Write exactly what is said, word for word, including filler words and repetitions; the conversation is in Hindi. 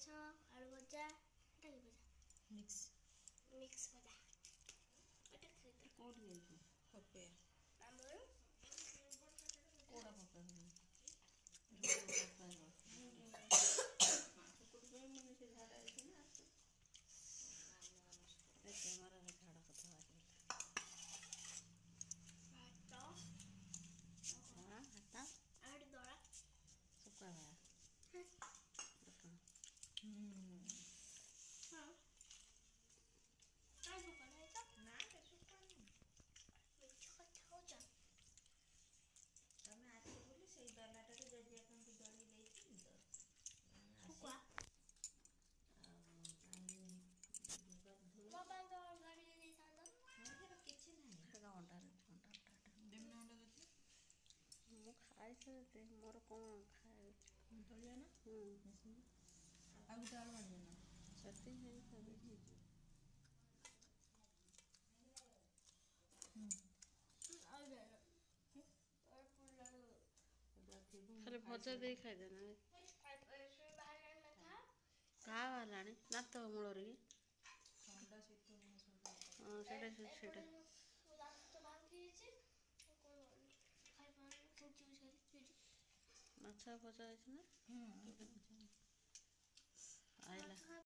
आलू भजा एटा की भजा मिक्स मिक्स भजा एटा खाइते कोड गेलु पपे हमर कोडा पपे रोड पपे कुकुर पे मन से झाड़ा है ना ऐसे हमारा झाड़ा कथा आ गया भात हां हाता आड़ दड़ा सुका है हम्म हां काय सुका नाही का ना ते सुका नहीं मिठा कथा हो जा तमे आते बोली सेई डालाटा के जजिया कन को दड़ी लेती तो सुका बाबा तो गाड़ी ले सादा हां किछि नहीं हेगा अंडा रे अंडा देमना अंडा देते मु खाइ से ते मोर कोन खाए तलिया ना हम्म आ गुटा आलू आनी ना सती है सब हम्म आ गया और पुला खाली भजा दे खाइ देना ऐसे बाहर ना था का वालानी ना तो मुळोरी अंडा सितो ना सब हां सेटा सेटा पुला तो बाकी है कोन खाइ पान कुछ यूज करी माछा भजा है ना हम्म आइला